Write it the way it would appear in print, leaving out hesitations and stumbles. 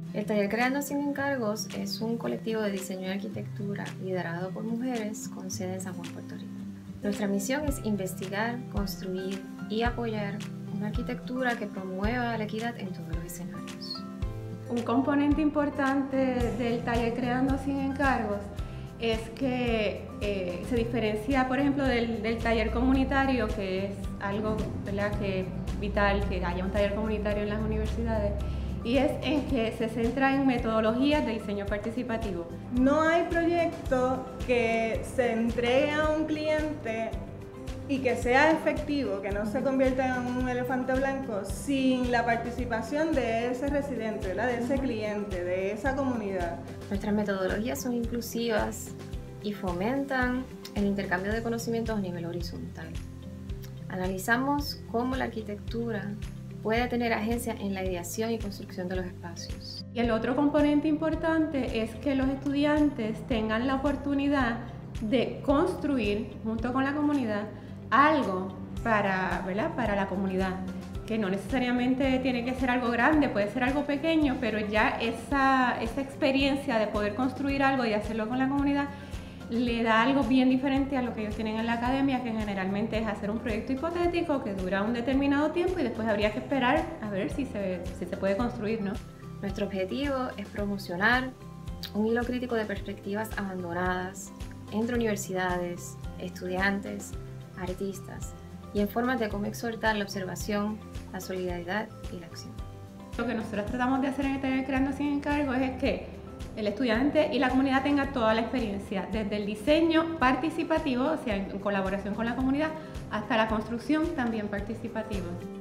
El taller Creando Sin Encargos es un colectivo de diseño y arquitectura liderado por mujeres con sede en San Juan, Puerto Rico. Nuestra misión es investigar, construir y apoyar una arquitectura que promueva la equidad en todos los escenarios. Un componente importante del taller Creando Sin Encargos es que se diferencia, por ejemplo, del taller comunitario, que es algo, ¿verdad?, que es vital que haya un taller comunitario en las universidades, y es en que se centra en metodologías de diseño participativo. No hay proyecto que se entregue a un cliente y que sea efectivo, que no se convierta en un elefante blanco, sin la participación de ese residente, ¿verdad?, de ese cliente, de esa comunidad. Nuestras metodologías son inclusivas y fomentan el intercambio de conocimientos a nivel horizontal. Analizamos cómo la arquitectura puede tener agencia en la ideación y construcción de los espacios. Y el otro componente importante es que los estudiantes tengan la oportunidad de construir, junto con la comunidad, algo para la comunidad, que no necesariamente tiene que ser algo grande, puede ser algo pequeño, pero ya esa experiencia de poder construir algo y hacerlo con la comunidad le da algo bien diferente a lo que ellos tienen en la academia, que generalmente es hacer un proyecto hipotético que dura un determinado tiempo y después habría que esperar a ver si se puede construir, ¿no? Nuestro objetivo es promocionar un hilo crítico de perspectivas abandonadas entre universidades, estudiantes, artistas y en formas de cómo exhortar la observación, la solidaridad y la acción. Lo que nosotros tratamos de hacer en el taller Creando Sin Encargos es que el estudiante y la comunidad tengan toda la experiencia, desde el diseño participativo, o sea, en colaboración con la comunidad, hasta la construcción también participativa.